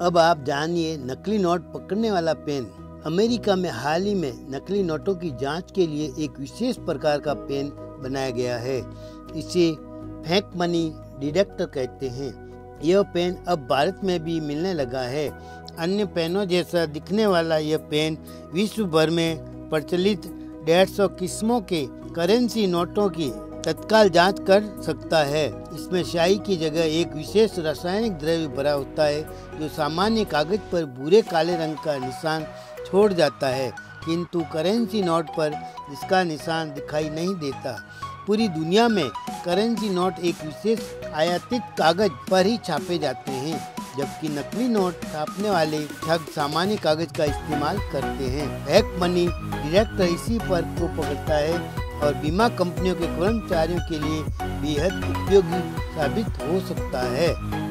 अब आप जानिए नकली नोट पकड़ने वाला पेन। अमेरिका में हाल ही में नकली नोटों की जांच के लिए एक विशेष प्रकार का पेन बनाया गया है। इसे फेक मनी डिटेक्टर कहते हैं। यह पेन अब भारत में भी मिलने लगा है। अन्य पेनों जैसा दिखने वाला यह पेन विश्व भर में प्रचलित 150 किस्मों के करेंसी नोटों की तत्काल जांच कर सकता है। इसमें स्याही की जगह एक विशेष रासायनिक द्रव्य भरा होता है जो सामान्य कागज पर भूरे काले रंग का निशान छोड़ जाता है, किंतु करेंसी नोट पर इसका निशान दिखाई नहीं देता। पूरी दुनिया में करेंसी नोट एक विशेष आयातित कागज पर ही छापे जाते हैं, जबकि नकली नोट छापने वाले ठग सामान्य कागज का इस्तेमाल करते हैं। फेक मनी डिटेक्टर इसी फर्क को पकड़ता है और बीमा कंपनियों के कर्मचारियों के लिए बेहद उपयोगी साबित हो सकता है।